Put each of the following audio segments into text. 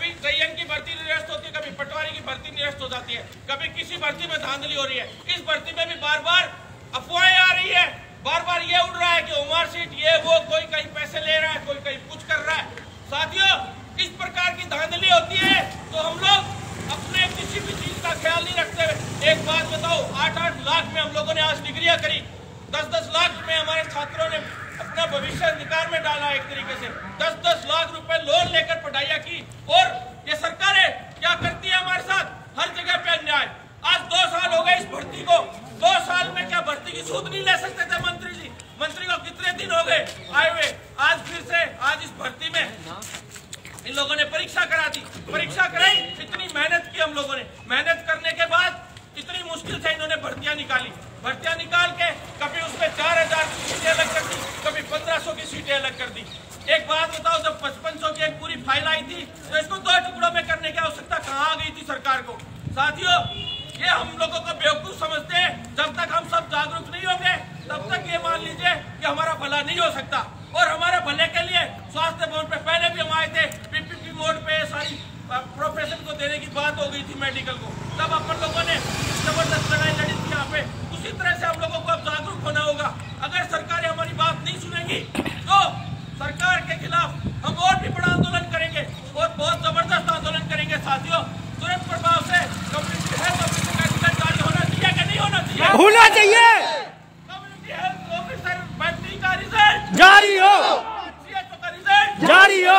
कभी गैयन की भर्ती निरस्त होती है, कभी पटवारी की भर्ती निरस्त हो जाती है, कभी किसी भर्ती में धांधली हो रही है। इस भर्ती में भी बार बार अफवाहें आ रही है, बार बार ये उड़ रहा है कि उमर सीट ये वो, कोई कहीं पैसे ले रहा है, कोई कहीं कुछ कर रहा है। साथियों, इस प्रकार की धांधली होती है तो हम लोग अपने किसी भी चीज का ख्याल नहीं रखते हुए, एक बात बताओ, 8-8 लाख में हम लोगों ने आज डिग्रियां करी, 10-10 लाख में हमारे छात्रों ने अपना भविष्य अंधकार में डाला। एक तरीके से 10-10 लाख रुपए लोन लेकर पढ़ाइयां की, और ये सरकारें क्या करती है हमारे साथ, हर जगह पे अन्याय। आज 2 साल हो गए इस भर्ती को, 2 साल में क्या भर्ती की सूद नहीं ले सकते थे मंत्री जी? मंत्री को कितने दिन हो गए आए हुए, आज फिर से आज इस भर्ती में इन लोगों ने परीक्षा करा दी। परीक्षा कराई, इतनी मेहनत की हम लोगों ने, मेहनत करने के बाद इतनी मुश्किल से इन्होंने भर्तियां निकाली। भर्तियां निकाल के कभी उसमें 4000 की सीटें अलग कर दी, कभी 1500 की सीटें अलग कर दी। एक बात बताओ, जब 5500 की एक पूरी फाइल आई थी तो इसको 2 टुकड़ों में करने की आवश्यकता कहाँ आ गई थी सरकार को? साथियों, ये हम लोगों को बेवकूफ समझते हैं। जब तक हम सब जागरूक नहीं होंगे तब तक ये मान लीजिए कि हमारा भला नहीं हो सकता। और हमारे भले के लिए स्वास्थ्य भवन पे पहले भी हम आए थे, पीपीपी मोड पे सारी प्रोफेशन को देने की बात हो गई थी, मेडिकल को, तब अपन लोगों ने जबरदस्त लड़ाई लड़ी थी यहाँ पे। उसी तरह से हम लोगों को अब जागरूक होना होगा। अगर सरकारें हमारी बात नहीं सुनेंगी तो सरकार के खिलाफ हम और भी बड़ा आंदोलन करेंगे और बहुत जबरदस्त आंदोलन करेंगे। साथियों, तुरंत प्रभाव से कम्युनिटी हेल्थ ऑफिसर का टिकट जारी होना चाहिए कि नहीं होना चाहिए? होना चाहिए। कम्युनिटी हेल्थ ऑफिसर भर्ती का रिजल्ट जारी हो, सीएचओ का रिजल्ट जारी हो,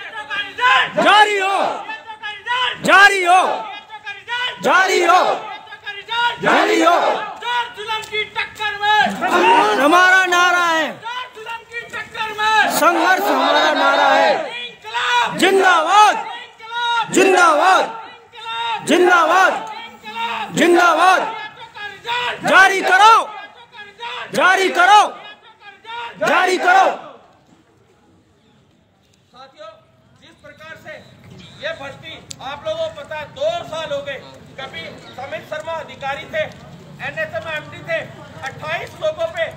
जारी हो, जारी हो, जारी हो, जारी हो। जुल्म की टक्कर में हमारा नारा है, जुल्म की टक्कर में संघर्ष हमारा नारा है। इंकलाब जिंदाबाद, इंकलाब जिंदाबाद, जिंदाबाद, जिंदाबाद। जारी करो, जारी करो, जारी करो। साथियों, जिस प्रकार से ये भर्ती आप लोगों को पता है, 2 साल हो गए। कभी समित शर्मा अधिकारी थे, एनएचएम एमडी थे, 28 लोगों पे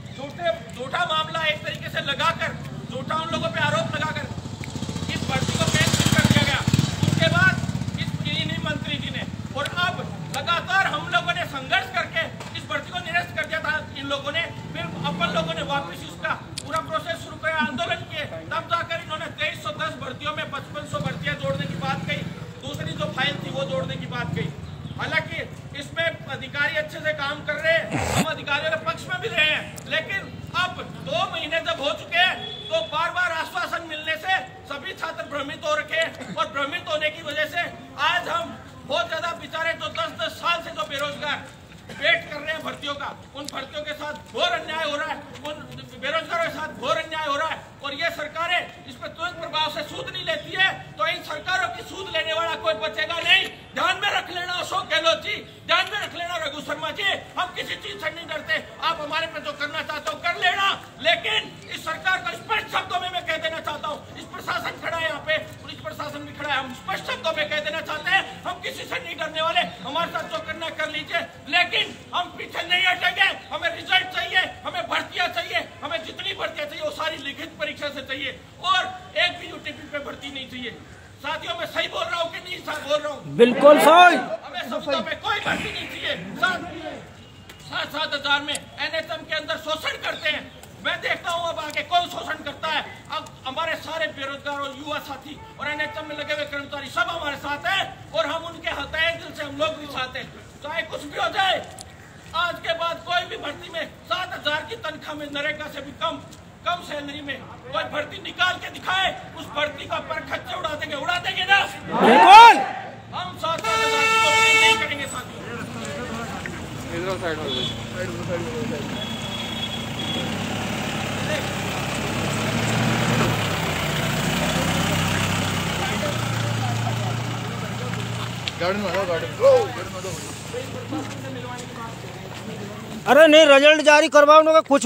झूठा मामला एक तरीके से लगाकर, झूठा उन लोगों पे आरोप लगाकर इस भर्ती को कैंसिल कर दिया गया। उसके बाद इन्हीं मंत्री जी ने, और अब लगातार हम लोगों ने संघर्ष करके इस भर्ती को निरस्त कर दिया था इन लोगों ने। फिर अपन लोगों ने वापस इसका पूरा प्रोसेस शुरू किया, आंदोलन किए, तब जाकर इन्होंने 2310 भर्तियों में 5500 भर्तियां जोड़ने की बात कही, दूसरी जो फाइल थी वो जोड़ने की बात कही। हालांकि इसमें अधिकारी अच्छे से काम कर रहे हैं, हम अधिकारियों के पक्ष में भी रहे हैं, लेकिन अब 2 महीने जब हो चुके हैं तो बार बार आश्वासन मिलने से सभी छात्र भ्रमित हो रखे हैं, और भ्रमित होने की वजह से आज हम बहुत ज्यादा बेचारे जो 10-10 साल से जो बेरोजगार वेट कर रहे हैं भर्तियों का, उन भर्तियों के साथ घोर अन्याय हो रहा है, उन बेरोजगारों के साथ घोर अन्याय हो रहा है। और ये सरकारें इस पर तुरंत प्रभाव से सूद नहीं लेती है तो इन सरकारों की सूद लेने वाला कोई बचेगा नहीं। ध्यान में रख लेना अशोक गहलोत जी, ध्यान में रख लेना रघु शर्मा जी, हम किसी चीज से नहीं डरते। आप हमारे पे जो करना चाहते हो कर लेना, लेकिन इस सरकार को स्पष्ट शब्दों में मैं कह देना चाहता हूँ, इस प्रशासन खड़ा है यहाँ पे, पुलिस प्रशासन भी खड़ा है, हम स्पष्ट शब्दों में कह देना चाहते हैं, हम किसी से नहीं डरने वाले। हमारे साथ जो करना कर लीजिए, लेकिन हम पीछे नहीं हटेंगे। हमें रिजल्ट चाहिए, हमें भर्तियां चाहिए, हमें जितनी भर्तियां चाहिए वो सारी लिखित परीक्षा से चाहिए, और एक भी यूटीपी पे भर्ती नहीं चाहिए। साथियों, मैं सही बोल रहा हूँ कि नहीं बोल रहा हूँ? बिल्कुल सही। हमें समुदाय में कोई भर्ती नहीं चाहिए। 7-7 हजार में एनएचएम के अंदर शोषण करते हैं। मैं देखता हूँ अब आगे कौन शोषण करता है। अब हमारे सारे बेरोजगार और युवा साथी और एनएचएम में लगे हुए कर्मचारी सब हमारे साथ हैं, और हम उनके हृदय दिल से हम लोग भी चाहते हैं, चाहे कुछ भी हो जाए। आज के बाद कोई भी भर्ती में 7000 की तनख्वाह में, नरेगा से भी कम सैलरी में कोई भर्ती निकाल के दिखाए, उस भर्ती का पर खच्चे उड़ा देंगे ना? बिल्कुल। हम 7000 की नौकरी नहीं करेंगे साथियों। अरे नहीं, रिजल्ट जारी करवाओ, कुछ